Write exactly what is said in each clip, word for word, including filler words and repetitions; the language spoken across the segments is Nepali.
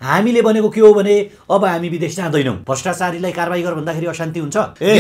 हामीले भनेको के हो भने अब हामी विदेश जाँदैनौँ, भ्रष्टाचारीलाई कारबाही गर भन्दाखेरि अशान्ति हुन्छ।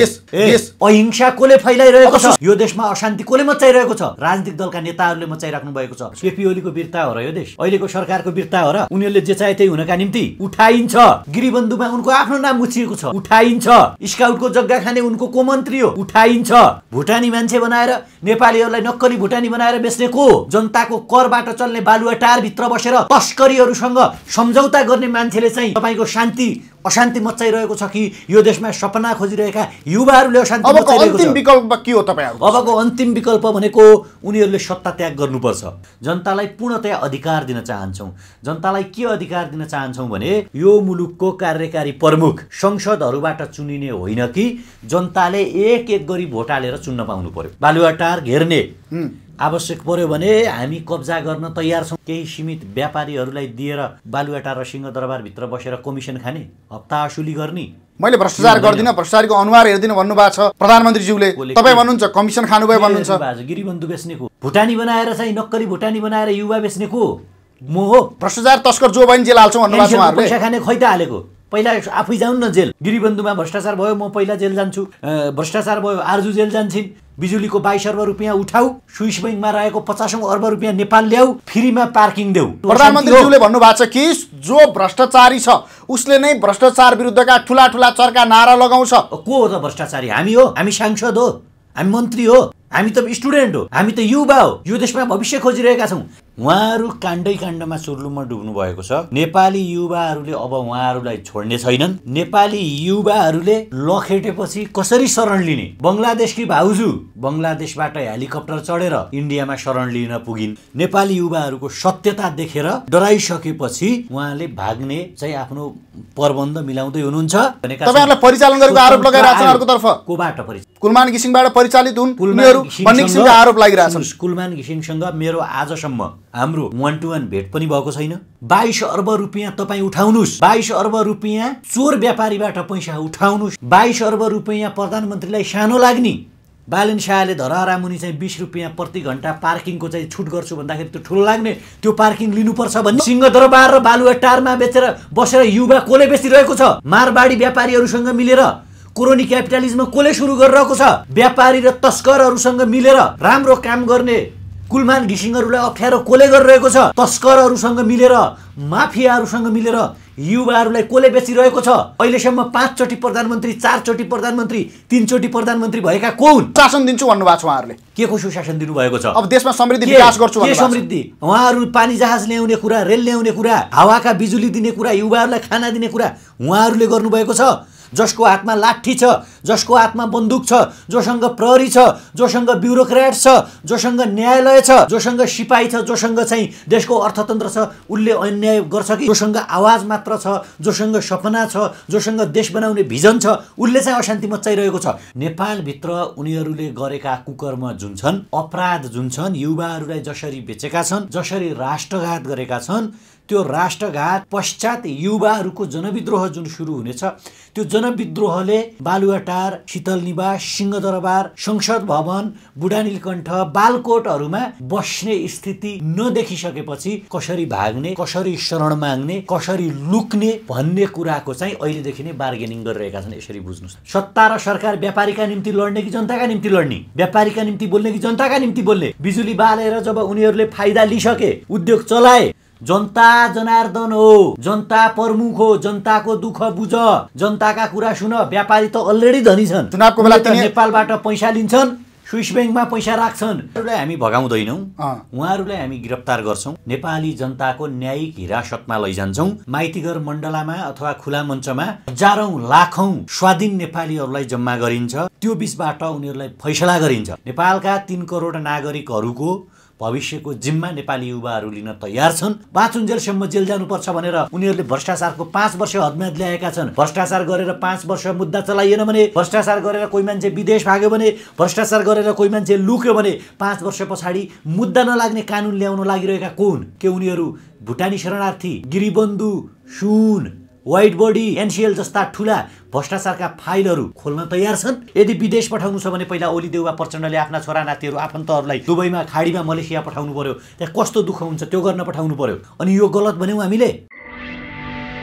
अहिंसा कसले फैलाइरहेको छ, यो देशमा अशान्ति कसले मचाइरहेको छ? राजनीतिक दलका नेताहरूले मचाइराख्नु भएको छ। केपी ओलीको वीरता हो र यो देश, अहिलेको सरकारको वीरता हो र? उनीहरूले जे चाहे त्यही हुनका निम्ति उठाइन्छ। गिरिबन्धुमा उनको आफ्नो नाम मुछिएको छ, उठाइन्छ। स्काउटको जग्गा खाने उनको को मन्त्री हो, उठाइन्छ। भुटानी मान्छे बनाएर नेपालीहरूलाई नक्कली भुटानी बनाएर बेच्ने को? जनताको करबाट चल्ने बालुवाटार भित्र बसेर तस्करीहरूसँग सम्झौता गर्ने मान्छेले चाहिँ तपाईको शान्ति अशान्ति मचाइरहेको छ कि यो देशमा सपना खोजिरहेका युवाहरूले अशान्ति मचाइरहेको छ? अन्तिम विकल्प के हो तपाईहरु? अबको अन्तिम विकल्प भनेको उनीहरूले सत्ता त्याग गर्नुपर्छ। जनतालाई पूर्णतया अधिकार दिन चाहन्छौँ। जनतालाई के अधिकार दिन चाहन्छौँ भने यो मुलुकको कार्यकारी प्रमुख संसदहरूबाट चुनिने होइन कि जनताले एक एक गरी भोट हालेर चुन्न पाउनु पर्यो। बालुवाटार घेर्ने आवश्यक पर्यो भने हामी कब्जा गर्न तयार छौँ। केही सीमित व्यापारीहरूलाई दिएर बालुवाटार र सिंहदरबारभित्र बसेर कमिसन खाने, हप्ता असुली गर्ने। मैले भ्रष्टाचार गर्दिन, भ्रष्टाचारको अनुहार हेर्दिन भन्नुभएको छ प्रधानमन्त्रीज्यूले। तपाईँ भन्नुहुन्छ कमिसन खानुभयो भन्नुहुन्छ। गिरिबन्धु बेच्नेको, भुटानी बनाएर चाहिँ नक्कली भुटानी बनाएर युवा बेच्नेको म हो। भ्रष्टाचार तस्कर जो भयो नि जेल हाल्छौँ भन्नुभएको छ उहाँहरूले। पैसा खाने खै त हालेको, पहिला आफै जाउँ न जेल। गिरिबन्धुमा भ्रष्टाचार भयो, म पहिला जेल जान्छु। भ्रष्टाचार भयो, आर्जु जेल जान्छन्। बिजुलीको बाइस अर्ब रुपियाँ उठाऊ, स्विस ब्याङ्कमा रहेको पचासौँ अर्ब रुपियाँ नेपाल ल्याऊ, फ्रीमा पार्किङ देऊ। प्रधानमन्त्रीज्यूले भन्नुभएको छ कि जो भ्रष्टाचारी छ उसले नै भ्रष्टाचार विरुद्धका ठुला ठुला चर्का नारा लगाउँछ। को हो त भ्रष्टाचारी? हामी हो, हामी सांसद हो, हामी मन्त्री हो, हामी त स्टुडेन्ट हो, हामी त युवा हो। यो देशमा भविष्य खोजिरहेका छौँ। उहाँहरू काण्डै काण्डमा चुर्लुममा डुब्नु भएको छ। नेपाली युवाहरूले अब उहाँहरूलाई छोड्ने छैनन्। नेपाली युवाहरूले लखेटेपछि कसरी शरण लिने? बङ्गलादेशकी भाउजू बङ्गलादेशबाट हेलिकप्टर चढेर इन्डियामा शरण लिन पुगिन्। नेपाली युवाहरूको सत्यता देखेर डराइसकेपछि उहाँले भाग्ने चाहिँ आफ्नो प्रबन्ध मिलाउँदै हुनुहुन्छ। तपाईहरुलाई परिचालन गरेको आरोप लगाइरहेको छ अर्कोतर्फ। कोबाट परिचालन? कुलमान घिसिङबाट परिचालित हुन् उनीहरू भन्ने किसिमको आरोप लागिरहेछन्। कुलमान घिसिङसँग मेरो आजसम्म हाम्रो वान टू वान भेट पनि भएको छैन। बाइस अर्ब रुपियाँ तपाईँ उठाउनुहोस्, बाइस अर्ब रुपियाँ चोर व्यापारीबाट पैसा उठाउनुहोस्, बाइस अर्ब रुपियाँ प्रधानमन्त्रीलाई सानो लाग्ने। बालन शाहले धरहरा मुनि चाहिँ बिस रुपियाँ प्रति घण्टा पार्किङको चाहिँ छुट गर्छु भन्दाखेरि त्यो ठुलो लाग्ने, त्यो पार्किङ लिनुपर्छ भन्ने। सिंहदरबार र बालुवाटारमा बेचेर बसेर युवा कसले बेचिरहेको छ? मारवाडी व्यापारीहरूसँग मिलेर। कोरोनी क्यापिटलिजम कसले सुरु गरिरहेको छ? व्यापारी र तस्करहरूसँग मिलेर। राम्रो काम गर्ने कुलमान घिसिङहरूलाई अप्ठ्यारो कसले गरिरहेको छ? तस्करहरूसँग मिलेर, माफियाहरूसँग मिलेर युवाहरूलाई कसले बेचिरहेको छ? अहिलेसम्म पाँचचोटि प्रधानमन्त्री, चारचोटि प्रधानमन्त्री, तीनचोटि प्रधानमन्त्री भएका को हुन्? शासन दिन्छु भन्नुभएको छ उहाँहरूले। के को सुशासन दिनुभएको छ? अब देशमा समृद्धि विकास गर्छु भन्नुभएको छ। के समृद्धि? उहाँहरू पानी जहाज ल्याउने कुरा, रेल ल्याउने कुरा, हावाका बिजुली दिने कुरा, युवाहरूलाई खाना दिने कुरा उहाँहरूले गर्नुभएको छ। जसको हातमा लाठी छ, जसको हातमा बन्दुक छ, जोसँग प्रहरी छ, जोसँग ब्युरोक्रेट छ, जोसँग न्यायालय छ, जोसँग सिपाही छ, जोसँग चाहिँ देशको अर्थतन्त्र छ, उसले अन्याय गर्छ कि? जोसँग आवाज मात्र छ, जोसँग सपना छ, जोसँग देश बनाउने भिजन छ, उसले चाहिँ अशान्ति मचाइरहेको छ। नेपालभित्र उनीहरूले गरेका कुकर्म जुन छन्, अपराध जुन छन्, युवाहरूलाई जसरी बेचेका छन्, जसरी राष्ट्रघात गरेका छन्, त्यो राष्ट्रघात पश्चात युवाहरूको जनविद्रोह जुन सुरु हुनेछ, त्यो जनविद्रोहले बालुवाटार, शीतल निवास, सिंहदरबार, संसद भवन, बुढानीलकण्ठ, बालकोटहरूमा बस्ने स्थिति नदेखिसकेपछि कसरी भाग्ने, कसरी शरण माग्ने, कसरी लुक्ने भन्ने कुराको चाहिँ अहिलेदेखि नै बार्गेनिङ गरिरहेका छन्। यसरी बुझ्नुहोस्। सत्ता र सरकार व्यापारीका निम्ति लड्ने कि जनताका निम्ति लड्ने? व्यापारीका निम्ति बोल्ने कि जनताका निम्ति बोल्ने? बिजुली बालेर जब उनीहरूले फाइदा लिइसके, उद्योग चलाए, जनता जनार्दन हो, जनता प्रमुख हो, जनताको दुःख बुझ, जनताका कुरा सुन। व्यापारी त अलरेडी धनी छन्, चुनावको बेला नेपालबाट पैसा लिन्छन्, स्विस ब्याङ्कमा पैसा राख्छन्। उनीहरूलाई हामी भगाउँदैनौँ, उहाँहरूलाई हामी गिरफ्तार गर्छौँ, नेपाली जनताको न्यायिक हिरासतमा लैजान्छौँ। माइतीघर मण्डलामा अथवा खुला मञ्चमा हजारौं लाखौं स्वाधीन नेपालीहरूलाई जम्मा गरिन्छ। त्यो बीचबाट उनीहरूलाई फैसला गरिन्छ। नेपालका तीन करोड नागरिकहरूको भविष्यको जिम्मा नेपाली युवाहरू लिन तयार छन्। बाँचुन्जेलसम्म जेल जानुपर्छ भनेर उनीहरूले भ्रष्टाचारको पाँच वर्ष हदम्याद ल्याएका छन्। भ्रष्टाचार गरेर पाँच वर्ष मुद्दा चलाइएन भने, भ्रष्टाचार गरेर कोही मान्छे विदेश भाग्यो भने, भ्रष्टाचार गरेर कोही मान्छे लुक्यो भने पाँच वर्ष पछाडि मुद्दा नलाग्ने कानुन ल्याउन लागिरहेका को हुन्? के उनीहरू भुटानी शरणार्थी, गिरिबन्धु, सुन, व्हाइट बडी, एनसीएल जस्ता ठुला भ्रष्टाचारका फाइलहरू खोल्न तयार छन्? यदि विदेश पठाउनु छ भने पहिला ओली देउवा प्रचण्डले आफ्ना छोरा नातिहरू, आफन्तहरूलाई दुबईमा, खाडीमा, मलेसिया पठाउनु पर्यो। त्यहाँ कस्तो दुःख हुन्छ त्यो गर्न पठाउनु पर्यो। अनि यो गलत भन्यौँ हामीले।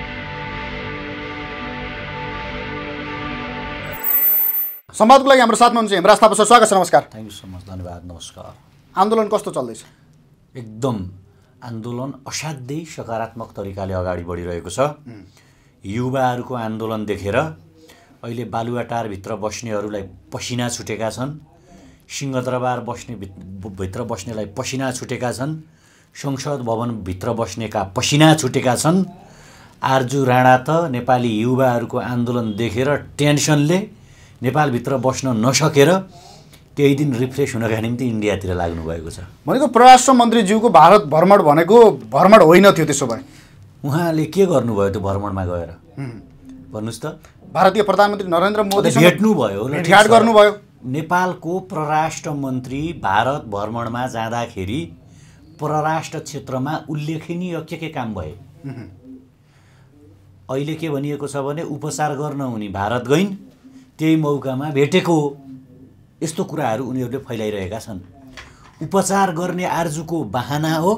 संवादको लागि हाम्रो साथमा हुनुहुन्छ हेमराज थापा सर, स्वागत छ, नमस्कार। थ्याङ्क यू सो मच, धन्यवाद, नमस्कार। आन्दोलन कस्तो चल्दैछ? एकदम आन्दोलन असाध्यै सकारात्मक तरिकाले अगाडि बढिरहेको छ। युवाहरूको आन्दोलन देखेर अहिले बालुवाटारभित्र बस्नेहरूलाई पसिना छुटेका छन्, सिंहदरबार बस्ने भित्र बस्नेलाई पसिना छुटेका छन्, संसद भवनभित्र बस्नेका पसिना छुटेका छन्। आरजु राणा त नेपाली युवाहरूको आन्दोलन देखेर टेन्सनले नेपालभित्र बस्न नसकेर त्यही दिन रिफ्रेस हुनका निम्ति इन्डियातिर लाग्नुभएको छ। भनेको परराष्ट्र मन्त्रीज्यूको भारत भ्रमण भनेको भ्रमण होइन थियो, त्यसो भए उहाँले के गर्नुभयो त्यो भ्रमणमा गएर भन्नुहोस् त? भारतीय प्रधानमन्त्री नरेन्द्र मोदीसँग भेट्नुभयो, भेटघाट गर्नुभयो। नेपालको परराष्ट्र मन्त्री भारत भ्रमणमा जाँदाखेरि परराष्ट्र क्षेत्रमा उल्लेखनीय के के काम भए? अहिले के भनिएको छ भने उपचार गर्न उनी भारत गइन्, त्यही मौकामा भेटेको, यस्तो कुराहरू उनीहरूले फैलाइरहेका छन्। उपचार गर्ने आर्जुको बहाना हो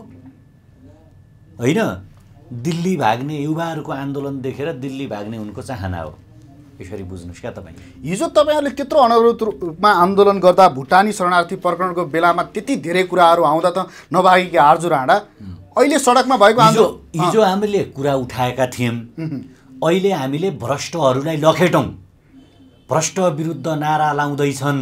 होइन, दिल्ली भाग्ने युवाहरूको आन्दोलन देखेर दिल्ली भाग्ने उनको चाहना हो, यसरी बुझ्नुहोस् क्या तपाईँ। हिजो तपाईँहरूले त्यत्रो अनवरत रूपमा आन्दोलन गर्दा भुटानी शरणार्थी प्रकरणको बेलामा त्यति धेरै कुराहरू आउँदा त नभागेकी आरजु राणा अहिले सडकमा भएको आन्दोलन हिजो हामीले कुरा उठाएका थियौँ। अहिले हामीले भ्रष्टहरूलाई लखेटौँ, भ्रष्ट विरुद्ध नारा लाउँदैछन्,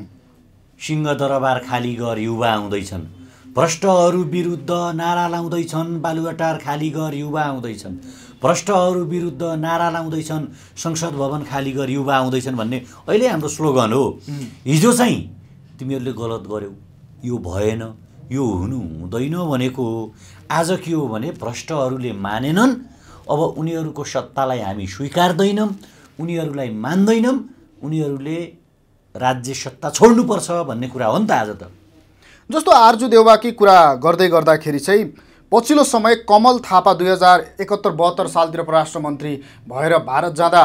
सिंहदरबार खाली गर युवा आउँदैछन्, भ्रष्टहरू विरुद्ध नारा लाउँदैछन्, बालुवाटार खाली गर युवा आउँदैछन्, भ्रष्टहरू विरुद्ध नारा लाउँदैछन्, संसद भवन खाली गर युवा आउँदैछन् भन्ने अहिले हाम्रो स्लोगन हो। हिजो चाहिँ तिमीहरूले गलत गर्यौ, यो भएन, यो हुनु हुँदैन भनेको हो। आज के हो भने भ्रष्टहरूले मानेनन्, अब उनीहरूको सत्तालाई हामी स्वीकार्दैनौँ, उनीहरूलाई मान्दैनौँ, उनीहरूले राज्य सत्ता छोड्नुपर्छ भन्ने कुरा हो नि त आज त। जस्तो आरजु देउवाकी कुरा गर्दै गर्दाखेरि चाहिँ पछिल्लो समय कमल थापा दुई हजार एकहत्तर बहत्तर सालतिर परराष्ट्र मन्त्री भएर भारत जाँदा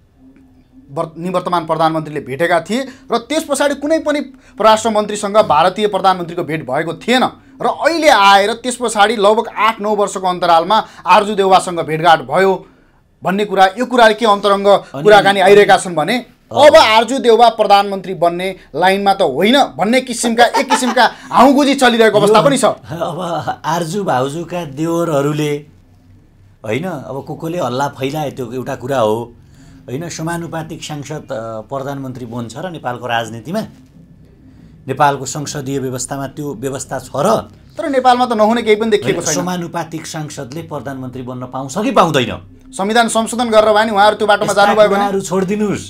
निवर्तमान प्रधानमन्त्रीले भेटेका थिए र त्यस पछाडि कुनै पनि परराष्ट्र मन्त्रीसँग भारतीय प्रधानमन्त्रीको भेट भएको थिएन र अहिले आएर त्यस पछाडि लगभग आठ नौ वर्षको अन्तरालमा आरजु देउवासँग भेटघाट भयो भन्ने कुरा, यो कुराले के अन्तरङ्ग कुराकानी आइरहेका छन् भने अब आरजु देउवा प्रधानमन्त्री बन्ने लाइनमा त होइन भन्ने किसिमका एक किसिमका हाउगुजी चलिरहेको अवस्था पनि छ। अब आरजु भाउजूका देवरहरूले होइन, अब को कोले हल्ला फैलाए त्यो एउटा कुरा हो होइन। समानुपातिक सांसद प्रधानमन्त्री बन्छ र नेपालको राजनीतिमा, नेपालको संसदीय व्यवस्थामा त्यो व्यवस्था छ र? तर नेपालमा त नहुने केही पनि देखिएको छैन। समानुपातिक सांसदले प्रधानमन्त्री बन्न पाउँछ कि पाउँदैन? संविधान संशोधन गरेर भए नि उहाँहरू त्यो बाटोमा जानुभयो भने छोडिदिनुहोस्।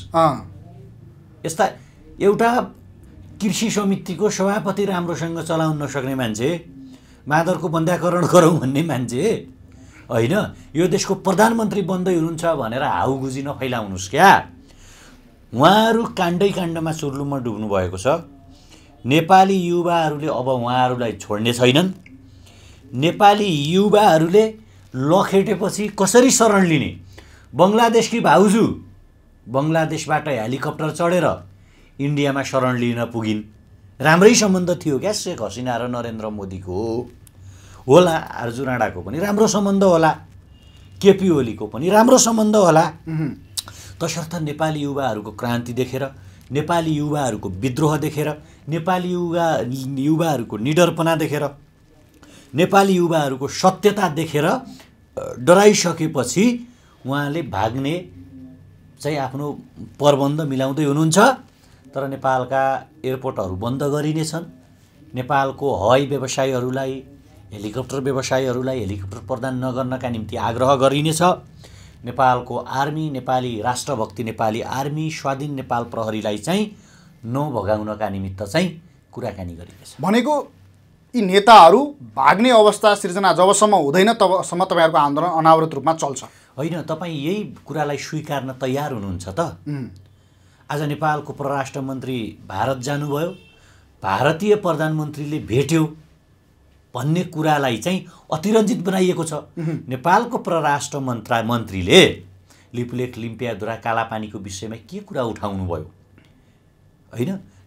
यस्ता एउटा कृषि समितिको सभापति राम्रोसँग चलाउन नसक्ने मान्छे, मादरको बन्ध्याकरण गरौँ भन्ने मान्छे होइन, यो देशको प्रधानमन्त्री बन्दै हुनुहुन्छ भनेर हाउगुजी नफैलाउनुहोस् क्या। उहाँहरू काण्डै काण्डमा चुर्लुममा डुब्नु भएको छ। नेपाली युवाहरूले अब उहाँहरूलाई छोड्ने छैनन्। नेपाली युवाहरूले लखेटेपछि कसरी शरण लिने? बङ्गलादेशकी भाउजू बङ्गलादेशबाट हेलिकप्टर चढेर इन्डियामा शरण लिन पुगिन्। राम्रै सम्बन्ध थियो क्या शेख हसिना र नरेन्द्र मोदीको, होला आरजु राणाको पनि राम्रो सम्बन्ध होला, केपी ओलीको पनि राम्रो सम्बन्ध होला। तसर्थ नेपाली युवाहरूको क्रान्ति देखेर, नेपाली युवाहरूको विद्रोह देखेर, नेपाली युवा युवाहरूको निडरपना देखेर, नेपाली युवाहरूको सत्यता देखेर डराइसकेपछि उहाँले भाग्ने चाहिँ आफ्नो प्रबन्ध मिलाउँदै हुनुहुन्छ। तर नेपालका एयरपोर्टहरू बन्द गरिनेछन्, नेपालको हवाई व्यवसायीहरूलाई, हेलिकप्टर व्यवसायीहरूलाई हेलिकप्टर प्रदान नगर्नका निम्ति आग्रह गरिनेछ। नेपालको आर्मी, नेपाली राष्ट्रभक्ति नेपाली आर्मी, स्वाधीन नेपाल प्रहरीलाई चाहिँ नभगाउनका निमित्त चाहिँ कुराकानी गरिनेछ। भनेको यी नेताहरू भाग्ने अवस्था सिर्जना जबसम्म हुँदैन तबसम्म तपाईँहरूको आन्दोलन अनावरत रूपमा चल्छ। होइन, तपाईँ यही कुरालाई स्वीकार्न तयार हुनुहुन्छ त? आज नेपालको परराष्ट्र मन्त्री भारत जानुभयो, भारतीय प्रधानमन्त्रीले भेट्यो भन्ने कुरालाई चाहिँ अतिरञ्जित बनाइएको छ। नेपालको परराष्ट्र मन्त्रा मन्त्रीले लिपुलेख लिम्पियाधुरा कालापानीको विषयमा के कुरा उठाउनु भयो होइन?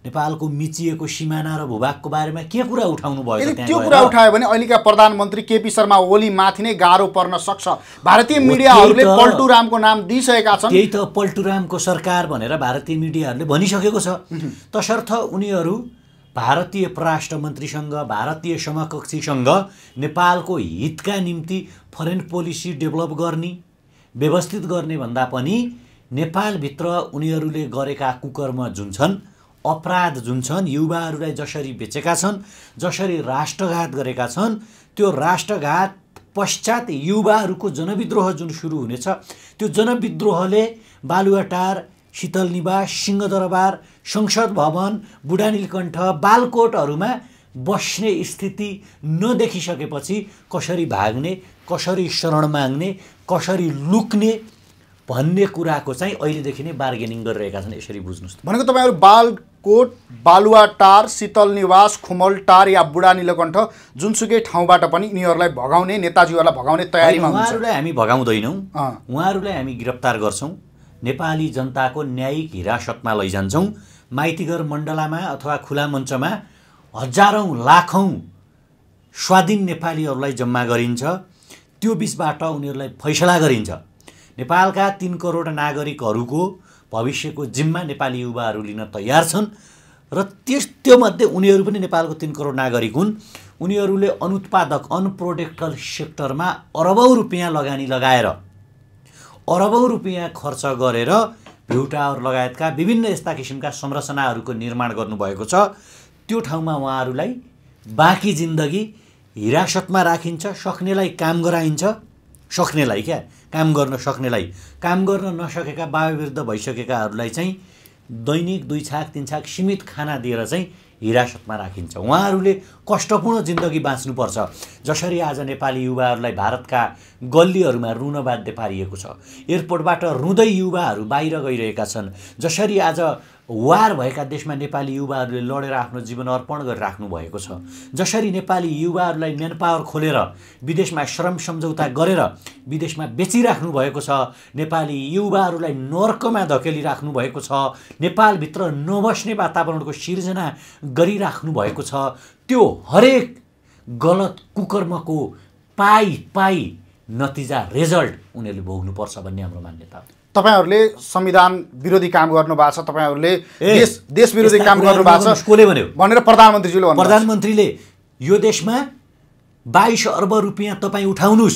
नेपालको मिचिएको सिमाना र भूभागको बारेमा के कुरा उठाउनु भयो? यदि त्यो कुरा उठायो भने अहिलेका प्रधानमन्त्री केपी शर्मा ओली माथि नै गाह्रो पर्न सक्छ। भारतीय मिडियाहरूले पल्टुरामको नाम दिइसकेका छन्। त्यही त पल्टुरामको सरकार भनेर भारतीय मिडियाहरूले भनिसकेको छ। तसर्थ उनीहरू भारतीय परराष्ट्र मन्त्रीसँग, भारतीय समकक्षीसँग नेपालको हितका निम्ति फरेन पोलिसी डेभलप गर्ने, व्यवस्थित गर्ने भन्दा पनि नेपालभित्र उनीहरूले गरेका कुकर्म जुन छन्, अपराध जुन छन्, युवाहरूलाई जसरी बेचेका छन्, जसरी राष्ट्रघात गरेका छन्, त्यो राष्ट्रघात पश्चात युवाहरूको जनविद्रोह जुन सुरु हुनेछ, त्यो जनविद्रोहले बालुवाटार, शीतल निवास, सिंहदरबार, संसद भवन, बुढानीलकण्ठ, बालकोटहरूमा बस्ने स्थिति नदेखिसकेपछि कसरी भाग्ने, कसरी शरण माग्ने, कसरी लुक्ने भन्ने कुराको चाहिँ अहिलेदेखि नै बार्गेनिङ गरिरहेका छन्। यसरी बुझ्नुहोस्। भनेको तपाईँहरू बालकोट, बालुवाटार, शीतल निवास, खुमलटार या बुढानीलकण्ठ जुनसुकै ठाउँबाट पनि यिनीहरूलाई भगाउने, नेताजीहरूलाई भगाउने तयारीमा हुनुहुन्छ। उहाँहरूलाई हामी भगाउँदैनौँ, उहाँहरूलाई हामी गिरफ्तार गर्छौँ, नेपाली जनताको न्यायिक हिरासतमा लैजान्छौँ। माइतीघर मण्डलामा अथवा खुला मञ्चमा हजारौँ लाखौँ स्वाधीन नेपालीहरूलाई जम्मा गरिन्छ। त्यो बिचबाट उनीहरूलाई फैसला गरिन्छ। नेपालका तीन करोड नागरिकहरूको भविष्यको जिम्मा नेपाली युवाहरू लिन तयार छन् र त्यस त्योमध्ये उनीहरू पनि नेपालको तीन करोड नागरिक हुन्। उनीहरूले अनुत्पादक अनप्रोडक्टिभ सेक्टरमा अरबौँ रुपियाँ लगानी लगाएर, अरबौँ रुपियाँ खर्च गरेर भ्यू टावर लगायतका विभिन्न यस्ता किसिमका संरचनाहरूको निर्माण गर्नुभएको छ। त्यो ठाउँमा उहाँहरूलाई बाँकी जिन्दगी हिरासतमा राखिन्छ। सक्नेलाई काम गराइन्छ, सक्नेलाई क्या काम गर्न सक्नेलाई, काम गर्न नसकेका बाबुविरुद्ध भइसकेकाहरूलाई चाहिँ दैनिक दुई छाक तिन छाक सीमित खाना दिएर चाहिँ हिरासतमा राखिन्छ। उहाँहरूले कष्टपूर्ण जिन्दगी बाँच्नुपर्छ। जसरी आज नेपाली युवाहरूलाई भारतका गल्लीहरूमा रुन बाध्य पारिएको छ, एयरपोर्टबाट रुँदै युवाहरू बाहिर गइरहेका छन्, जसरी आज वार भएका देशमा नेपाली युवाहरूले लडेर आफ्नो जीवन अर्पण गरिराख्नु भएको छ, जसरी नेपाली युवाहरूलाई म्यान पावर खोलेर विदेशमा श्रम सम्झौता गरेर विदेशमा बेचिराख्नु भएको छ, नेपाली युवाहरूलाई नर्कमा धकेलिराख्नु भएको छ, नेपालभित्र नबस्ने वातावरणको सिर्जना गरिराख्नु भएको छ, त्यो हरेक गलत कुकर्मको पाई पाई नतिजा रिजल्ट उनीहरूले भोग्नुपर्छ भन्ने हाम्रो मान्यता हो। तपाईहरुले संविधान विरोधी काम गर्नु भएको छ, तपाईहरुले देश देश विरोधी काम गर्नु भएको छ कोले भन्यो भनेर प्रधानमन्त्रीजीले भन्नु। प्रधानमन्त्रीले यो देशमा बाइस अर्ब रुपियाँ तपाईँ उठाउनुस्,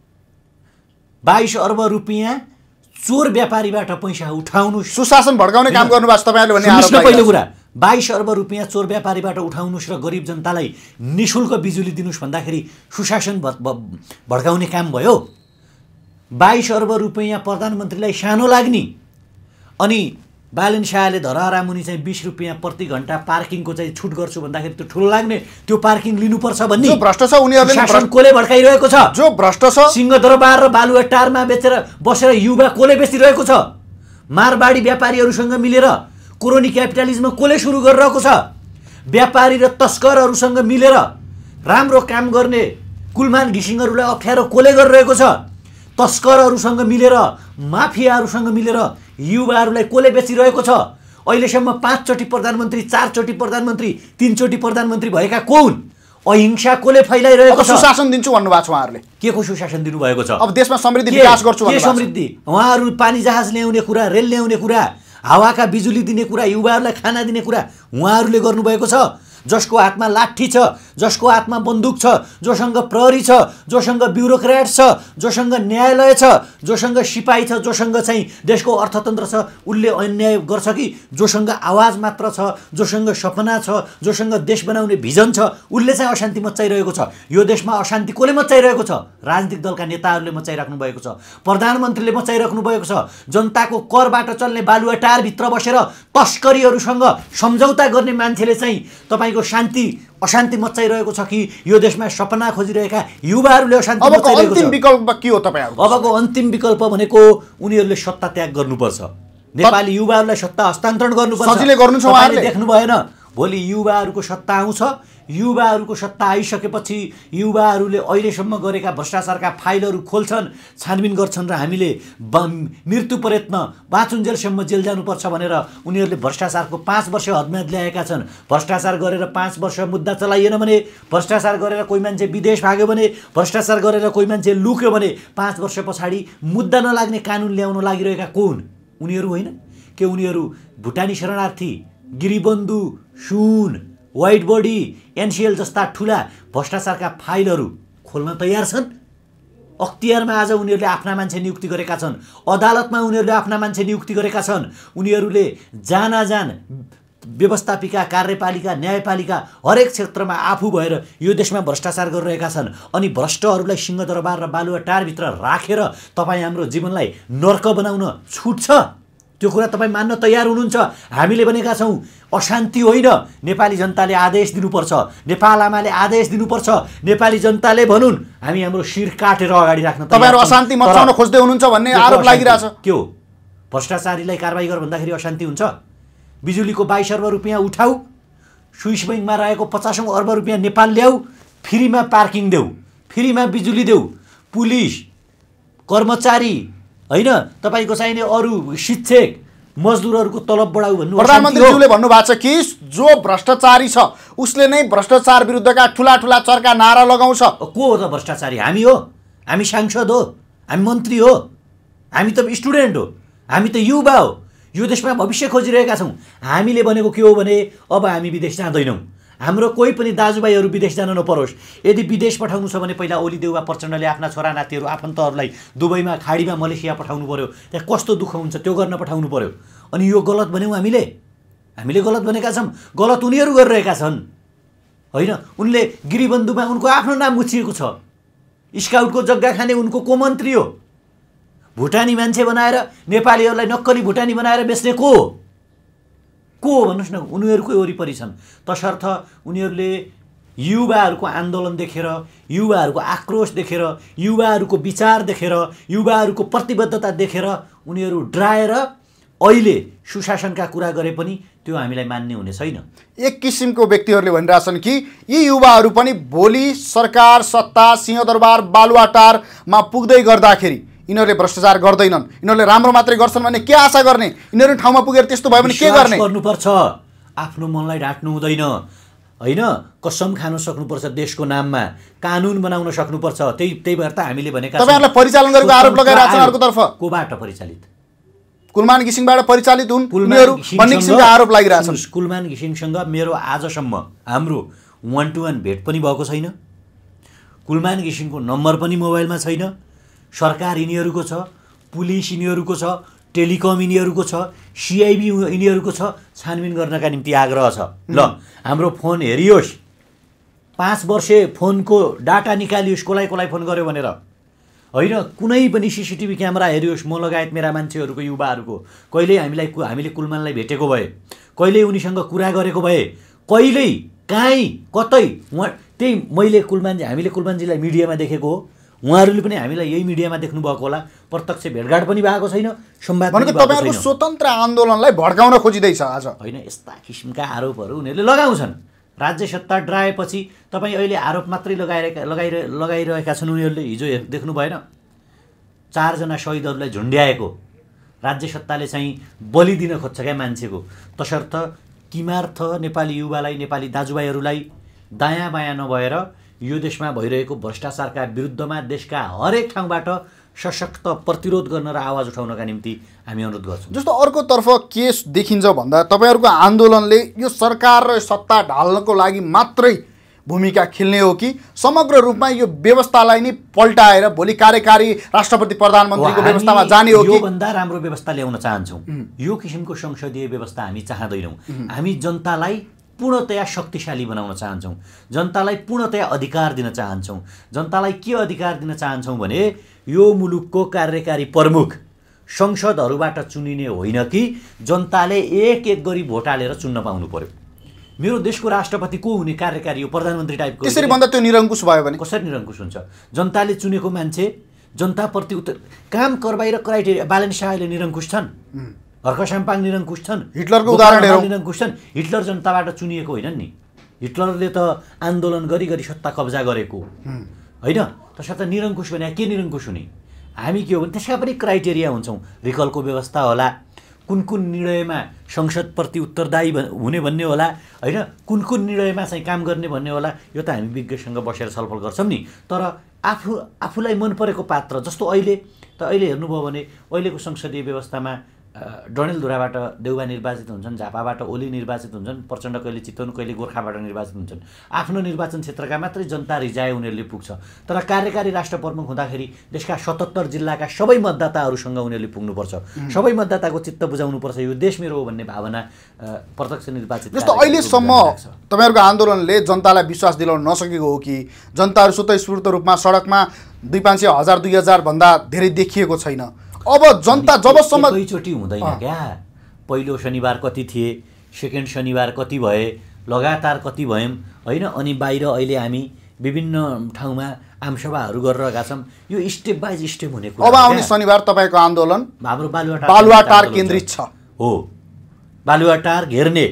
बाइस अर्ब रुपियाँ चोर व्यापारीबाट पैसा उठाउनुस्, सुशासन भड्काउने काम गर्नु भएको छ तपाईहरुले भन्ने आरोप पहिलो कुरा। बाइस अर्ब रुपियाँ चोर व्यापारीबाट उठाउनुस् र गरिब जनतालाई निःशुल्क बिजुली दिनुस् भन्दाखेरि सुशासन भड्काउने काम भयो। बाइस अर्ब रुपियाँ प्रधानमन्त्रीलाई सानो लाग्ने, अनि बालन शाहले धरहरा मुनि चाहिँ बीस रुपियाँ प्रति घण्टा पार्किङको चाहिँ छुट गर्छु भन्दाखेरि त्यो ठुलो लाग्ने, त्यो पार्किङ लिनुपर्छ भन्ने जो भ्रष्ट छ उनीहरूले शासन कोले भड्काइरहेको छ। जो भ्रष्ट छ सिंहदरबार र बालुवाटारमा बेचेर बसेर युवा कोले बेचिरहेको छ। मारवाडी व्यापारीहरूसँग मिलेर कोरोनी क्यापिटलिजम कोले सुरु गरिरहेको छ। व्यापारी र तस्करहरूसँग मिलेर राम्रो काम गर्ने कुलमान घिसिङहरूलाई अप्ठ्यारो कोले गरिरहेको छ। तस्करहरूसँग मिलेर माफियाहरूसँग मिलेर युवाहरूलाई कोले बेचिरहेको छ। अहिलेसम्म पाँचचोटि प्रधानमन्त्री, चारचोटि प्रधानमन्त्री, तीनचोटि प्रधानमन्त्री भएका को हुन्? अहिंसा कोले फैलाइरहेको छ। सुशासन दिन्छु भन्नुभएको छ उहाँहरूले। के को सुशासन दिनुभएको छ? अब देशमा समृद्धि विकास गर्छु भन्नुभएको छ। के समृद्धि? उहाँहरू पानी जहाज ल्याउने कुरा, रेल ल्याउने कुरा, हावाका बिजुली दिने कुरा, युवाहरूलाई खाना दिने कुरा उहाँहरूले गर्नुभएको छ। जसको हातमा लाठी छ, जसको हातमा बन्दुक छ, जोसँग प्रहरी छ, जोसँग ब्युरोक्रेट छ, जोसँग न्यायालय छ, जोसँग सिपाही छ, जोसँग चाहिँ देशको अर्थतन्त्र छ, उसले अन्याय गर्छ कि जोसँग आवाज मात्र छ, जोसँग सपना छ, जोसँग देश बनाउने भिजन छ, उसले चाहिँ अशान्ति मचाइरहेको छ। यो देशमा अशान्ति कसले मचाइरहेको छ? राजनीतिक दलका नेताहरूले मचाइराख्नु भएको छ, प्रधानमन्त्रीले मचाइराख्नु भएको छ। जनताको करबाट चल्ने बालुवाटारभित्र बसेर तस्करीहरूसँग सम्झौता गर्ने मान्छेले चाहिँ तपाईँ शान्ति अशान्ति मचाइरहेको छ कि यो देशमा सपना खोजिरहेका युवाहरूले अशान्ति मचाइरहेको छ। अन्तिम विकल्प के हो तपाईहरु? अबको अन्तिम विकल्प भनेको उनीहरूले सत्ता त्याग गर्नुपर्छ। नेपाली युवाहरूलाई सत्ता हस्तान्तरण गर्नुपर्छ। सजिलै गर्नु छ उहाँहरूले। देख्नु भएन भोलि युवाहरूको सत्ता आउँछ, युवाहरूको सत्ता आइसकेपछि युवाहरूले अहिलेसम्म गरेका भ्रष्टाचारका फाइलहरू खोल्छन्, छानबिन गर्छन् र हामीले मृत्यु प्रयत्न बाँचुन्जेलसम्म जेल जानुपर्छ भनेर उनीहरूले भ्रष्टाचारको पाँच वर्ष हदम्याद ल्याएका छन्। भ्रष्टाचार गरेर पाँच वर्ष मुद्दा चलाइएन भने, भ्रष्टाचार गरेर कोही मान्छे विदेश भाग्यो भने, भ्रष्टाचार गरेर कोही मान्छे लुक्यो भने पाँच वर्ष पछाडि मुद्दा नलाग्ने कानुन ल्याउन लागिरहेका कोन? उनीहरू होइन के? उनीहरू भुटानी शरणार्थी, गिरिबन्धु, सुन, वाइट बडी, एनसिएल जस्ता ठुला भ्रष्टाचारका फाइलहरू खोल्न तयार छन्। अख्तियारमा आज उनीहरूले आफ्ना मान्छे नियुक्ति गरेका छन्, अदालतमा उनीहरूले आफ्ना मान्छे नियुक्ति गरेका छन्। उनीहरूले जानाजान व्यवस्थापिका, कार्यपालिका, न्यायपालिका हरेक क्षेत्रमा आफू भएर यो देशमा भ्रष्टाचार गरिरहेका छन्। अनि भ्रष्टहरूलाई सिंहदरबार र बालुवाटारभित्र राखेर तपाईँ हाम्रो जीवनलाई नर्क बनाउन छुट छ? त्यो कुरा तपाईँ मान्न तयार हुनुहुन्छ? हामीले भनेका छौँ अशान्ति होइन, नेपाली जनताले आदेश दिनुपर्छ, नेपाल आमाले आदेश दिनुपर्छ, नेपाली जनताले भनुन्, हामी हाम्रो शिर काटेर अगाडि राख्न तयार छौँ। तपाईँहरू अशान्ति मचाउन खोज्दै हुनुहुन्छ भन्ने आरोप लागिरहेछ। के हो? भ्रष्टाचारीलाई कारबाही गर भन्दाखेरि अशान्ति हुन्छ? बिजुलीको बाइस अर्ब रुपियाँ उठाऊ, स्विस ब्याङ्कमा रहेको पचासौँ अर्ब रुपियाँ नेपाल ल्याऊ, फ्रीमा पार्किङ देऊ, फ्रीमा बिजुली देऊ, पुलिस, कर्मचारी होइन, तपाईँको चाहिने अरू शिक्षक, मजदुरहरूको तलब बढाऊ भन्नु प्रधानमन्त्रीज्यूले भन्नुभएको छ कि जो भ्रष्टाचारी छ उसले नै भ्रष्टाचार विरुद्धका ठुला ठुला चर्का नारा लगाउँछ। को हो त भ्रष्टाचारी? हामी हो? हामी सांसद हो? हामी मन्त्री हो? हामी त स्टुडेन्ट हो? हामी त युवा हो? यो देशमा भविष्य खोजिरहेका छौँ। हामीले भनेको के हो भने अब हामी विदेश जाँदैनौँ, हाम्रो कोही पनि दाजुभाइहरू विदेश जान नपरोस्। यदि विदेश पठाउनु छ भने पहिला ओली देउवा प्रचण्डले आफ्ना छोरा नातिहरू, आफन्तहरूलाई दुबईमा, खाडीमा, मलेसिया पठाउनु पर्यो। त्यहाँ कस्तो दुःख हुन्छ त्यो गर्न पठाउनु पर्यो। अनि यो गलत भन्यौँ हामीले? हामीले गलत भनेका छौँ? गलत उनीहरू गरिरहेका छन् होइन? उनले गिरिबन्धुमा उनको आफ्नो नाम मुछिएको छ, स्काउटको जग्गा खाने उनको को मन्त्री हो? भुटानी मान्छे बनाएर नेपालीहरूलाई नक्कली भुटानी बनाएर बेच्ने को हो? को हो भन्नुहोस् न? उनीहरूकै वरिपरि छन्। तसर्थ उनीहरूले युवाहरूको आन्दोलन देखेर, युवाहरूको आक्रोश देखेर, युवाहरूको विचार देखेर, युवाहरूको प्रतिबद्धता देखेर उनीहरू डराएर अहिले सुशासनका कुरा गरे पनि त्यो हामीलाई मान्ने हुने छैन। एक किसिमको व्यक्तिहरूले भनिरहेछन् कि यी युवाहरू पनि भोलि सरकार सत्ता सिंहदरबार बालुवाटारमा पुग्दै गर्दाखेरि यिनीहरूले भ्रष्टाचार गर्दैनन्, यिनीहरूले राम्रो मात्रै गर्छन् भने के आशा गर्ने? यिनीहरू ठाउँमा पुगेर त्यस्तो भयो भने के गर्ने? गर्नुपर्छ, आफ्नो मनलाई ढाट्नु हुँदैन होइन? कसम खान सक्नुपर्छ, देशको नाममा कानुन बनाउन सक्नुपर्छ। त्यही त्यही भएर त हामीले भनेका तपाईँहरूलाई परिचालन गरेको आरोप लगाइरहेको छन्। अर्कोतर्फ कोबाट परिचालित? कुलमान घिसिङबाट परिचालित हुन् उनीहरू भन्ने किसिमको आरोप लागिरहेछन्। कुलमान घिसिङसँग मेरो आजसम्म हाम्रो वान टू वान भेट पनि भएको छैन। कुलमान घिसिङको नम्बर पनि मोबाइलमा छैन। सरकार यिनीहरूको छ, पुलिस यिनीहरूको छ, टेलिकम यिनीहरूको छ, सिआइबी यिनीहरूको छ। छानबिन गर्नका निम्ति आग्रह छ। ल हाम्रो फोन हेरियोस्, पाँच वर्षे फोनको डाटा निकालियोस्, कसलाई कसलाई फोन गर्यो भनेर होइन? कुनै पनि सिसिटिभी क्यामेरा हेरियोस्, म लगायत मेरा मान्छेहरूको, युवाहरूको। कहिल्यै हामीलाई हामीले कुलमानलाई भेटेको भए, कहिल्यै उनीसँग कुरा गरेको भए, कहिल्यै काहीँ कतै उहाँ त्यही मैले कुलमानजी हामीले कुलमानजीलाई मिडियामा देखेको हो, उहाँहरूले पनि हामीलाई यही मिडियामा देख्नुभएको होला। प्रत्यक्ष भेटघाट पनि भएको छैन, संवाद पनि भएको छैन। तपाईँहरूको स्वतन्त्र आन्दोलनलाई भड्काउन खोजिँदैछ आज होइन? यस्ता किसिमका आरोपहरू उनीहरूले लगाउँछन्। राज्य सत्ता डराएपछि तपाईँ अहिले आरोप मात्रै लगाइरहेका लगाइरहे लगाइरहेका छन् उनीहरूले। हिजो देख्नु भएन? चारजना शहीदहरूलाई झुन्ड्याएको राज्य सत्ताले चाहिँ बलि दिन खोज्छ क्या मान्छेको। तसर्थ किमार्थ नेपाली युवालाई, नेपाली दाजुभाइहरूलाई दायाँ बायाँ नभएर यो देशमा भइरहेको भ्रष्टाचारका विरुद्धमा देशका हरेक ठाउँबाट सशक्त प्रतिरोध गर्न र आवाज उठाउनका निम्ति हामी अनुरोध गर्छौँ। जस्तो अर्कोतर्फ के देखिन्छ भन्दा तपाईँहरूको आन्दोलनले यो सरकार र सत्ता ढाल्नको लागि मात्रै भूमिका खेल्ने हो कि समग्र रूपमा यो व्यवस्थालाई नै पल्टाएर भोलि कार्यकारी राष्ट्रपति प्रधानमन्त्रीको व्यवस्थामा जाने हो कि? योभन्दा राम्रो व्यवस्था ल्याउन चाहन्छौँ। यो किसिमको संसदीय व्यवस्था हामी चाहँदैनौँ। हामी जनतालाई पूर्णतया शक्तिशाली बनाउन चाहन्छौँ, जनतालाई पूर्णतया अधिकार दिन चाहन्छौँ। जनतालाई के अधिकार दिन चाहन्छौँ भने यो मुलुकको कार्यकारी प्रमुख संसदहरूबाट चुनिने होइन कि जनताले एक एक गरी भोट हालेर चुन्न पाउनु पर्यो। मेरो देशको राष्ट्रपति को हुने? कार्यकारी हो, प्रधानमन्त्री टाइपको। त्यसरी भन्दा त्यो निरङ्कुश भयो भने कसरी निरङ्कुश हुन्छ? जनताले चुनेको मान्छे जनताप्रति उत्तर काम कारबाही र क्राइटेरिया। बालन शाहले निरङ्कुश छन् हर्क साम्पाङ निरङ्कुश छन्, हिटलरको उदाहरण हेरौँ। निरङ्कुश छन्। हिटलर जनताबाट चुनिएको होइनन् नि, हिटलरले त आन्दोलन गरी गरी सत्ता कब्जा गरेको होइन। त्यसर्थ निरङ्कुश भने के निरङ्कुश हुने? हामी के हो भने त्यसका पनि क्राइटेरिया हुन्छौँ। रिकलको व्यवस्था होला, कुन कुन निर्णयमा संसदप्रति उत्तरदायी हुने भन्ने होला होइन, कुन कुन निर्णयमा चाहिँ काम गर्ने भन्ने होला। यो त हामी विज्ञसँग बसेर छलफल गर्छौँ नि। तर आफू आफूलाई मन परेको पात्र जस्तो अहिले त अहिले हेर्नुभयो भने अहिलेको संसदीय व्यवस्थामा डडेलधुराबाट देउबा निर्वाचित हुन्छन्, झापाबाट ओली निर्वाचित हुन्छन्, प्रचण्ड कहिले चितवन कहिले गोर्खाबाट निर्वाचित हुन्छन्। आफ्नो निर्वाचन क्षेत्रका मात्रै जनता रिजाए उनीहरूले पुग्छ। तर कार्यकारी राष्ट्र प्रमुख हुँदाखेरि देशका सतहत्तर जिल्लाका सबै मतदाताहरूसँग उनीहरूले पुग्नुपर्छ, सबै मतदाताको चित्त बुझाउनुपर्छ। यो देश मेरो हो भन्ने भावना प्रत्यक्ष निर्वाचित जस्तो अहिलेसम्म तपाईँहरूको आन्दोलनले जनतालाई विश्वास दिलाउन नसकेको हो कि जनताहरू स्वतःस्फूर्त रूपमा सडकमा दुई पाँच सय हजार दुई हजारभन्दा धेरै देखिएको छैन? अब जनता जबसम्म एकैचोटि हुँदैन क्या। पहिलो शनिबार कति थिए, सेकेन्ड शनिबार कति भए, लगातार कति भयौँ होइन। अनि बाहिर अहिले हामी विभिन्न ठाउँमा आमसभाहरू गरिरहेका छौँ। यो स्टेप बाई स्टेप हुने कुरा। अब आउने शनिबार तपाईँको आन्दोलन हाम्रो बालुवाटार बालुवाटार केन्द्रित छ हो। बालुवाटार घेर्ने,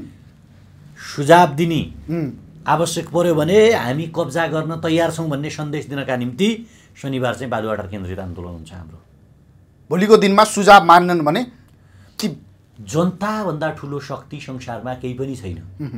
सुझाव दिने, आवश्यक पर्यो भने हामी कब्जा गर्न तयार छौँ भन्ने सन्देश दिनका निम्ति शनिबार चाहिँ बालुवाटार केन्द्रित आन्दोलन हुन्छ हाम्रो। भोलिको दिनमा सुझाव मान्नन् भने जनताभन्दा ठुलो शक्ति संसारमा केही पनि छैन।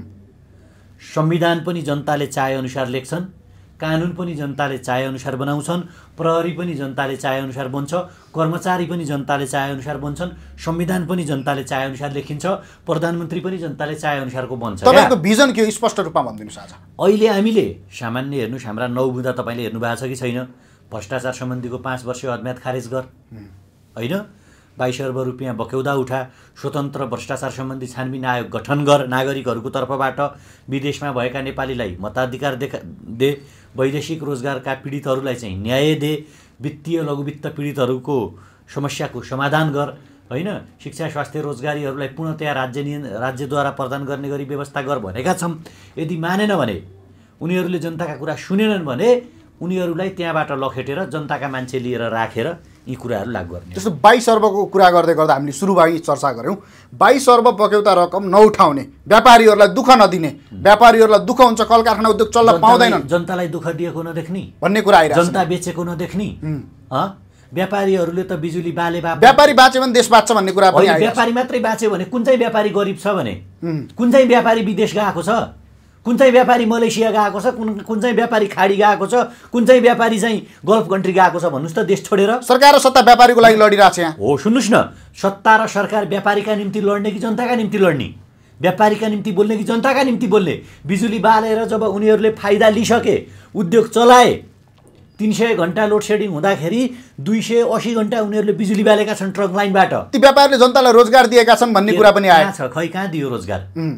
संविधान पनि जनताले चाहेअनुसार लेख्छन्, कानुन पनि जनताले चाहेअनुसार बनाउँछन्, प्रहरी पनि जनताले चाहेअनुसार बन्छ, कर्मचारी पनि जनताले चाहेअनुसार बन्छन्, संविधान पनि जनताले चाहेअनुसार लेखिन्छ, प्रधानमन्त्री पनि जनताले चाहेअनुसारको बन्छ। तपाईँको भिजन के हो स्पष्ट रूपमा भनिदिनुहोस् आज। अहिले हामीले सामान्य हेर्नुहोस्, हाम्रा नौ बुँदा तपाईँले हेर्नु भएको छ कि छैन? भ्रष्टाचार सम्बन्धीको पाँच वर्ष अदम्याद खारेज गर होइन, बाइस अर्ब रुपियाँ बक्यौदा उठा, स्वतन्त्र भ्रष्टाचार सम्बन्धी छानबिन आयोग गठन गर, नागरिकहरूको तर्फबाट विदेशमा भएका नेपालीलाई मताधिकार देखा दे, वैदेशिक रोजगारका पीडितहरूलाई चाहिँ न्याय दे, वित्तीय लघुवित्त पीडितहरूको समस्याको समाधान गर होइन, शिक्षा स्वास्थ्य रोजगारीहरूलाई पूर्णतया राज्य राज्यद्वारा प्रदान गर्ने गरी व्यवस्था गर भनेका छौँ। यदि मानेन भने, उनीहरूले जनताका कुरा सुनेनन् भने उनीहरूलाई त्यहाँबाट लखेटेर जनताका मान्छे लिएर राखेर यी कुराहरू लागू गर्ने। जस्तो बाइस अर्बको कुरा गर्दै गर्दा हामीले सुरुबाटै चर्चा गऱ्यौँ, बाइस अर्ब बक्यौता रकम नउठाउने, व्यापारीहरूलाई दुःख नदिने, व्यापारीहरूलाई दुःख हुन्छ, कल कारखाना उद्योग चल्न पाउँदैनन्, जनतालाई दुःख दिएको नदेख्ने भन्ने कुरा आइरहेको छ, जनता बेचेको नदेख्ने। व्यापारीहरूले त बिजुली बाले बा व्यापारी बाँच्यो भने देश बाँच्छ भन्ने कुरा पनि आइरहेको छ। व्यापारी मात्रै बाँच्यो भने कुन चाहिँ व्यापारी गरिब छ भने, कुन चाहिँ व्यापारी विदेश गएको छ, कुन चाहिँ व्यापारी मलेसिया गएको छ, कुन कुन चाहिँ व्यापारी खाडी गएको छ, कुन चाहिँ व्यापारी चाहिँ गल्फ कन्ट्री गएको छ भन्नुहोस् त देश छोडेर। सरकार र सत्ता व्यापारीको लागि लडिरहेको छ यहाँ हो। सुन्नुहोस् न, सत्ता र सरकार व्यापारीका निम्ति लड्ने कि जनताका निम्ति लड्ने? व्यापारीका निम्ति बोल्ने कि जनताका निम्ति बोल्ने? बिजुली बालेर जब उनीहरूले फाइदा लिइसके, उद्योग चलाए, तीन सय घन्टा लोड सेडिङ हुँदाखेरि दुई सय असी घन्टा उनीहरूले बिजुली बालेका छन् ट्रक लाइनबाट। ती व्यापारीले जनतालाई रोजगार दिएका छन् भन्ने कुरा पनि आयो छ। खै कहाँ दियो रोजगार?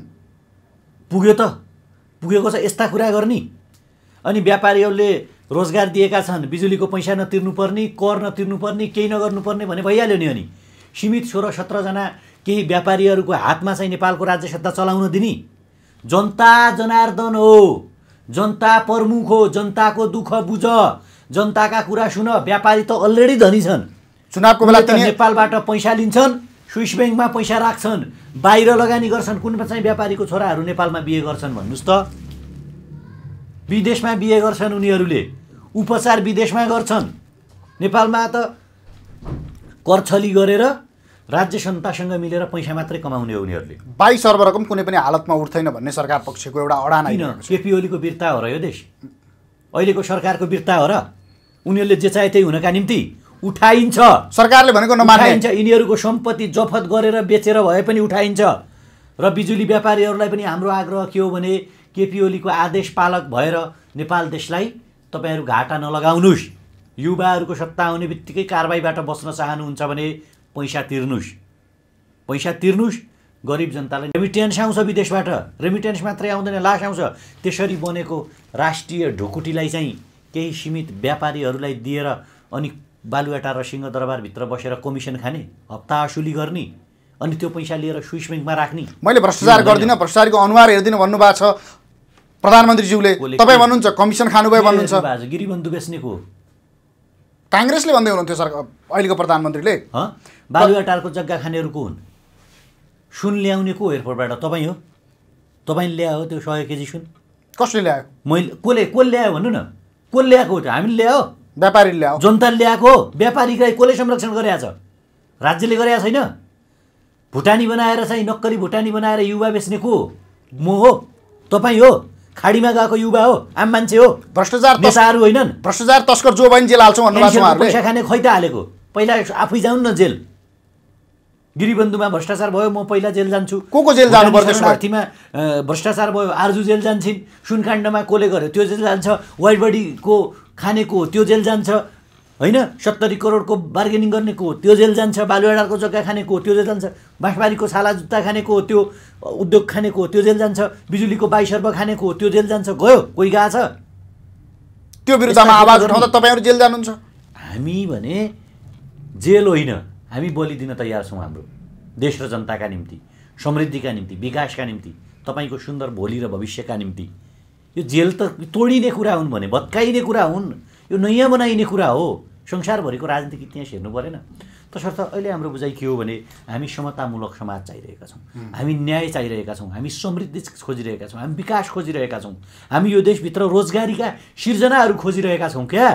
पुग्यो त पुगेको छ यस्ता कुरा गर्ने। अनि व्यापारीहरूले रोजगार दिएका छन्, बिजुलीको पैसा नतिर्नुपर्ने, कर नतिर्नुपर्ने, केही नगर्नुपर्ने भने भइहाल्यो नि। अनि सीमित सोह्र सत्रजना केही व्यापारीहरूको हातमा चाहिँ नेपालको राज्य सत्ता चलाउन दिने? जनता जनार्दन हो, जनता प्रमुख हो, जनताको दुःख बुझ, जनताका कुरा सुन। व्यापारी त अलरेडी धनी छन्, चुनावको बेला नेपालबाट पैसा लिन्छन्, स्विस ब्याङ्कमा पैसा राख्छन्, बाहिर लगानी गर्छन्। कुन चाहिँ व्यापारीको छोराहरू नेपालमा बिहे गर्छन् भन्नुहोस् त? विदेशमा बिहे गर्छन् उनीहरूले, उपचार विदेशमा गर्छन्। नेपालमा त करछली गरेर राज्य सत्तासँग मिलेर पैसा मात्रै कमाउने हो उनीहरूले। बाइस अर्ब रकम कुनै पनि हालतमा उठ्दैन भन्ने सरकार पक्षको एउटा अडान आइरहेको छ। केपी ओलीको बिर्ता हो र यो देश? अहिलेको सरकारको बिर्ता हो र? उनीहरूले जे चाहे त्यही हुनका निम्ति उठाइन्छ। सरकारले भनेको नमानिन्छ। यिनीहरूको सम्पत्ति जफत गरेर बेचेर भए पनि उठाइन्छ। र बिजुली व्यापारीहरूलाई पनि हाम्रो आग्रह के हो भने केपी ओलीको आदेश पालक भएर नेपाल देशलाई तपाईँहरू घाटा नलगाउनुहोस्। युवाहरूको सत्ता आउने बित्तिकै कारबाहीबाट बस्न चाहनुहुन्छ भने पैसा तिर्नुहोस्, पैसा तिर्नुहोस्। गरिब जनतालाई रेमिटेन्स आउँछ विदेशबाट, रेमिटेन्स मात्रै आउँदैन, लास आउँछ। त्यसरी बनेको राष्ट्रिय ढुकुटीलाई चाहिँ केही सीमित व्यापारीहरूलाई दिएर अनि बालुवाटार र सिंहदरबारभित्र बसेर कमिसन खाने, हप्ता असुली गर्ने, अनि त्यो पैसा लिएर स्विस ब्याङ्कमा राख्ने। मैले भ्रष्टाचार गर्दिनँ, भ्रष्टाचारको अनुहार हेर्दिनँ भन्नुभएको छ प्रधानमन्त्रीज्यूले। तपाईँ भन्नुहुन्छ कमिसन खानुभयो भन्नुहुन्छ। गिरीबन्धु बेच्नेको काङ्ग्रेसले भन्दै हुनुहुन्थ्यो सरकार अहिलेको प्रधानमन्त्रीले बालुवाटारको जग्गा खानेहरू को हुन्? सुन ल्याउने को एयरपोर्टबाट? तपाईँ हो। तपाईँले ल्यायो त्यो सय केजी सुन? कसले ल्यायो? मैले कसले कसले ल्यायो भन्नु न? कसले ल्याएको हो? त्यो हामीले ल्यायो? व्यापारीले ल्यायो? जनताले ल्याएको हो। व्यापारीलाई कसले संरक्षण गरेको छ? राज्यले गरेको छैन? भुटानी बनाएर चाहिँ नक्कली भुटानी बनाएर युवा बेच्ने को हो? म हो? तपाईँ हो? खाडीमा गएको युवा हो? आम मान्छे हो? भ्रष्टाचार नेताहरू होइनन्? भ्रष्टाचार तस्कर जो बहिनी जेल हाल्छौँ भन्नुभएको छ उहाँहरूले। पैसा खाने खैता हालेको? पहिला आफै जाउँ न जेल। गिरिबन्धुमा भ्रष्टाचार भयो, म पहिला जेल जान्छु। को को जेल जानु पर्छ? शरणार्थीमा भ्रष्टाचार भयो, आर्जु जेल जान्छन्। सुनकाण्डमा कोले गर्यो त्यो जेल जान्छ। वाइड बडीको खानेको त्यो जेल जान्छ होइन? सत्तरी करोडको बार्गेनिङ गर्नेको त्यो जेल जान्छ। बालुवाडारको जग्गा खानेको त्यो जेल जान्छ। बाँसबारीको छाला जुत्ता खानेको त्यो उद्योग खानेको त्यो जेल जान्छ। बिजुलीको बाइस अर्ब खानेको त्यो जेल जान्छ। गयो? कोही गएको छ? त्यो विरुद्धमा आवाज उठाउँदा तपाईँहरू जेल जानुहुन्छ? हामी भने जेल होइन, हामी बलिदिन तयार छौँ हाम्रो देश र जनताका निम्ति, समृद्धिका निम्ति, विकासका निम्ति, तपाईँको सुन्दर भोलि र भविष्यका निम्ति। यो जेल त तोडिने कुरा हुन् भने भत्काइने कुरा हुन्, यो नयाँ बनाइने कुरा हो। संसारभरिको राजनीतिक इतिहास हेर्नु परेन? तसर्थ अहिले हाम्रो बुझाइ के हो भने हामी समतामूलक समाज चाहिरहेका छौँ, हामी न्याय चाहिरहेका छौँ, हामी समृद्धि खोजिरहेका छौँ, हामी विकास खोजिरहेका छौँ, हामी यो देशभित्र रोजगारीका सिर्जनाहरू खोजिरहेका छौँ। क्या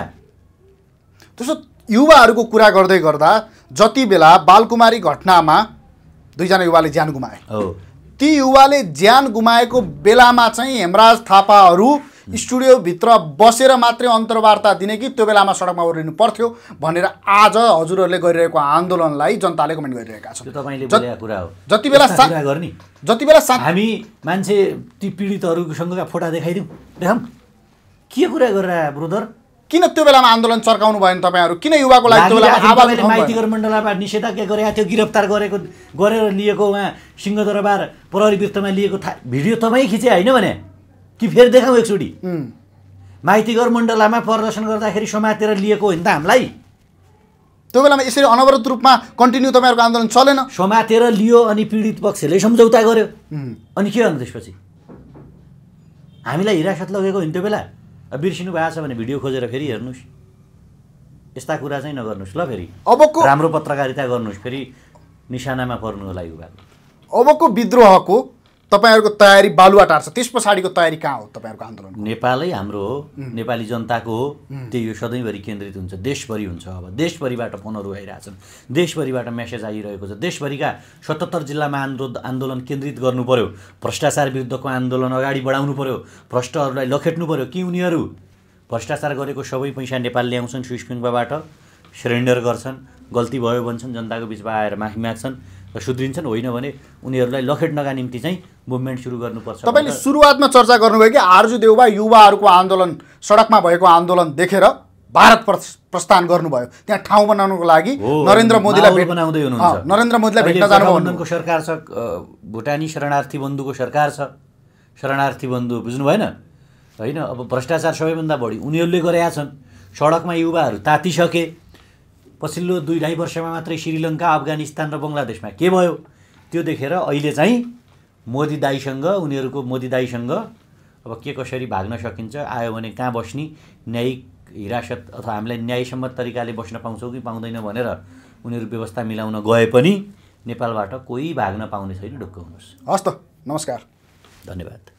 त्यसो युवाहरूको कुरा गर्दै गर्दा जति बेला बालकुमारी घटनामा दुईजना युवाले ज्यान गुमाए, ती युवाले ज्यान गुमाएको बेलामा चाहिँ हेमराज थापाहरू स्टुडियोभित्र बसेर मात्रै अन्तर्वार्ता दिने कि त्यो बेलामा सडकमा ओर्लिनु पर्थ्यो भनेर आज हजुरहरूले गरिरहेको आन्दोलनलाई जनताले कमेन्ट गरिरहेका छन्। त्यो तपाईँले बोलेको कुरा हो। जति बेला गर्ने जति बेला हामी मान्छे ती पीडितहरूसँगका फोटा देखाइदिउँ, देखाउँ के कुरा गरेर ब्रदर? किन त्यो बेलामा आन्दोलन चर्काउनु भएन तपाईँहरू? किन युवाको लागि त्यो बेलामा आवाज उठाउनु? माइतीगर मण्डलबाट निषेधाज्ञा गरेको थियो, गिरफ्तार गरेको गरेर लिएको, उहाँ सिंहदरबार प्रहरी वृत्तमा लिएको था भिडियो तपाईँ खिचे होइन भने कि फेरि देखाउँ एकचोटि? माइतीगर मण्डलामा प्रदर्शन गर्दाखेरि समातेर लिएको होइन त हामीलाई? त्यो बेलामा यसरी अनवरत रूपमा कन्टिन्यू तपाईँहरूको आन्दोलन चलेन? समातेर लियो अनि पीडित पक्षले सम्झौता गर्यो अनि के गर्नु? त्यसपछि हामीलाई हिरासत लगेको होइन त्यो बेला? बिर्सिनु भएको छ भने भिडियो खोजेर फेरि हेर्नुहोस्। यस्ता कुरा चाहिँ नगर्नुहोस् ल। फेरि अबको राम्रो पत्रकारिता गर्नुहोस्, फेरि निशानामा पर्नु होला युवा। अबको विद्रोहको तपाईँहरूको तयारी बालुवाटार छ, त्यस पछाडिको तयारी कहाँ हो तपाईँहरूको आन्दोलन? नेपालै हाम्रो हो, नेपाली जनताको हो, त्यही यो सधैँभरि केन्द्रित हुन्छ, देशभरि हुन्छ। अब देशभरिबाट फोनहरू आइरहेछन्, देशभरिबाट मेसेज आइरहेको छ। देशभरिका सतहत्तर जिल्लामा आन्दोलन आन्दोलन केन्द्रित गर्नु पर्यो, भ्रष्टाचार विरुद्धको आन्दोलन अगाडि बढाउनु पर्यो, भ्रष्टहरूलाई लखेट्नु पर्यो कि उनीहरू भ्रष्टाचार गरेको सबै पैसा नेपाल ल्याउँछन्, स्विस ब्याङ्कबाट सरेन्डर गर्छन्, गल्ती भयो भन्छन्, जनताको बिचमा आएर माफी माग्छन् र सुध्रिन्छन्, होइन भने उनीहरूलाई लखेट्नका निम्ति चाहिँ मुभमेन्ट सुरु गर्नुपर्छ। तपाईँले सुरुवातमा चर्चा गर्नुभयो कि आर्जु देउवा युवाहरूको आन्दोलन, सडकमा भएको आन्दोलन देखेर भारत प्रस्थान गर्नुभयो, त्यहाँ ठाउँ बनाउनको लागि नरेन्द्र मोदीलाई बनाउँदै हुनुहुन्छ। नरेन्द्र मोदीलाई भेट्न जानुभयो। सरकार छ, भुटानी शरणार्थी बन्धुको सरकार छ, शरणार्थी बन्धु बुझ्नु भएन होइन? अब भ्रष्टाचार सबैभन्दा बढी उनीहरूले गरेका छन्। सडकमा युवाहरू तातिसके। पछिल्लो दुई ढाई वर्षमा मात्रै श्रीलङ्का, अफगानिस्तान र बङ्गलादेशमा के भयो त्यो देखेर अहिले चाहिँ मोदी दाईसँग, उनीहरूको मोदी दाईसँग अब के कसरी भाग्न सकिन्छ, आयो भने कहाँ बस्ने, न्यायिक हिरासत अथवा हामीलाई न्यायसम्मत तरिकाले बस्न पाउँछौँ कि पाउँदैन भनेर उनीहरू व्यवस्था मिलाउन गए पनि नेपालबाट कोही भाग्न पाउने छैन। ढुक्क हुनुहोस्। हस् त, नमस्कार, धन्यवाद।